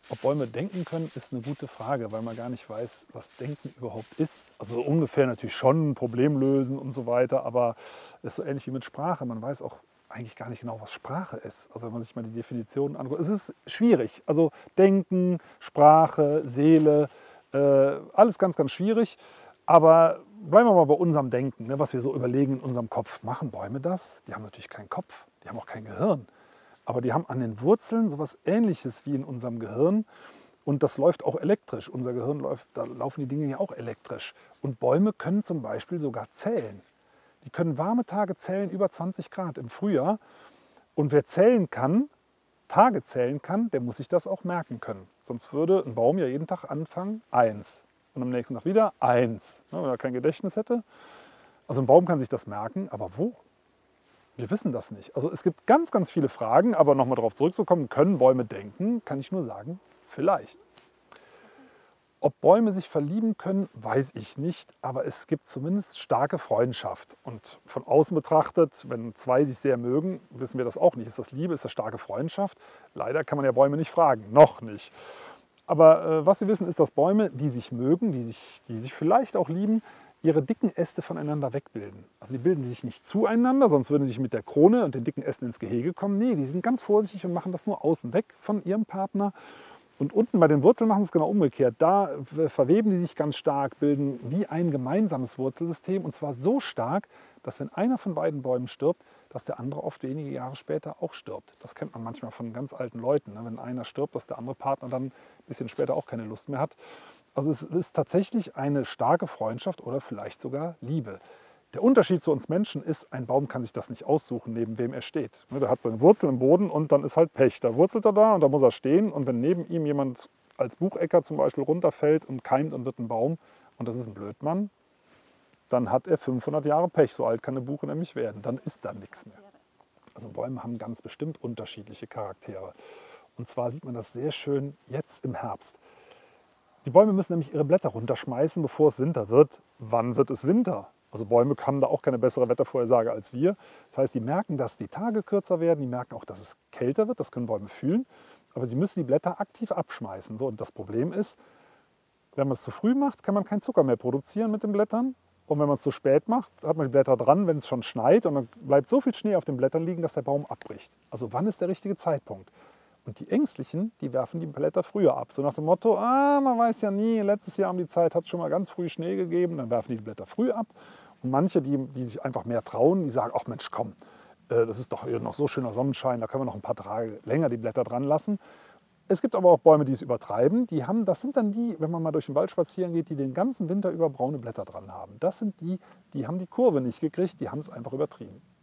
Ob Bäume denken können, ist eine gute Frage, weil man gar nicht weiß, was Denken überhaupt ist. Also ungefähr natürlich schon ein Problem lösen und so weiter, aber es ist so ähnlich wie mit Sprache. Man weiß auch eigentlich gar nicht genau, was Sprache ist. Also wenn man sich mal die Definitionen anguckt. Es ist schwierig. Also Denken, Sprache, Seele, alles ganz, ganz schwierig. Aber bleiben wir mal bei unserem Denken, ne, was wir so überlegen in unserem Kopf. Machen Bäume das? Die haben natürlich keinen Kopf, die haben auch kein Gehirn. Aber die haben an den Wurzeln so etwas Ähnliches wie in unserem Gehirn. Und das läuft auch elektrisch. Unser Gehirn läuft, da laufen die Dinge ja auch elektrisch. Und Bäume können zum Beispiel sogar zählen. Die können warme Tage zählen, über 20 Grad im Frühjahr. Und wer zählen kann, Tage zählen kann, der muss sich das auch merken können. Sonst würde ein Baum ja jeden Tag anfangen, 1. Und am nächsten Tag wieder 1. Wenn er kein Gedächtnis hätte. Also ein Baum kann sich das merken, aber wo? Wir wissen das nicht. Also es gibt ganz, ganz viele Fragen, aber nochmal darauf zurückzukommen, können Bäume denken? Kann ich nur sagen, vielleicht. Ob Bäume sich verlieben können, weiß ich nicht, aber es gibt zumindest starke Freundschaft. Und von außen betrachtet, wenn zwei sich sehr mögen, wissen wir das auch nicht. Ist das Liebe, ist das starke Freundschaft? Leider kann man ja Bäume nicht fragen, noch nicht. Aber was wir wissen, ist, dass Bäume, die sich mögen, die sich vielleicht auch lieben, ihre dicken Äste voneinander wegbilden. Also die bilden sich nicht zueinander, sonst würden sie sich mit der Krone und den dicken Ästen ins Gehege kommen. Nee, die sind ganz vorsichtig und machen das nur außen weg von ihrem Partner. Und unten bei den Wurzeln machen sie es genau umgekehrt. Da verweben die sich ganz stark, bilden wie ein gemeinsames Wurzelsystem. Und zwar so stark, dass wenn einer von beiden Bäumen stirbt, dass der andere oft wenige Jahre später auch stirbt. Das kennt man manchmal von ganz alten Leuten. Ne? Wenn einer stirbt, dass der andere Partner dann ein bisschen später auch keine Lust mehr hat. Also es ist tatsächlich eine starke Freundschaft oder vielleicht sogar Liebe. Der Unterschied zu uns Menschen ist, ein Baum kann sich das nicht aussuchen, neben wem er steht. Der hat seine Wurzel im Boden und dann ist halt Pech. Da wurzelt er da und da muss er stehen. Und wenn neben ihm jemand als Buchecker zum Beispiel runterfällt und keimt und wird ein Baum, und das ist ein Blödmann, dann hat er 500 Jahre Pech. So alt kann eine Buche nämlich werden. Dann ist da nichts mehr. Also Bäume haben ganz bestimmt unterschiedliche Charaktere. Und zwar sieht man das sehr schön jetzt im Herbst. Die Bäume müssen nämlich ihre Blätter runterschmeißen, bevor es Winter wird. Wann wird es Winter? Also Bäume haben da auch keine bessere Wettervorhersage als wir. Das heißt, die merken, dass die Tage kürzer werden, die merken auch, dass es kälter wird, das können Bäume fühlen. Aber sie müssen die Blätter aktiv abschmeißen. So, und das Problem ist, wenn man es zu früh macht, kann man keinen Zucker mehr produzieren mit den Blättern. Und wenn man es zu spät macht, hat man die Blätter dran, wenn es schon schneit. Und dann bleibt so viel Schnee auf den Blättern liegen, dass der Baum abbricht. Also wann ist der richtige Zeitpunkt? Und die Ängstlichen, die werfen die Blätter früher ab. So nach dem Motto, man weiß ja nie, letztes Jahr um die Zeit hat es schon mal ganz früh Schnee gegeben, dann werfen die Blätter früh ab. Und manche, die sich einfach mehr trauen, die sagen, ach Mensch, komm, das ist doch hier noch so schöner Sonnenschein, da können wir noch ein paar Tage länger die Blätter dran lassen. Es gibt aber auch Bäume, die es übertreiben. Das sind dann die, wenn man mal durch den Wald spazieren geht, die den ganzen Winter über braune Blätter dran haben. Das sind die, die haben die Kurve nicht gekriegt, die haben es einfach übertrieben.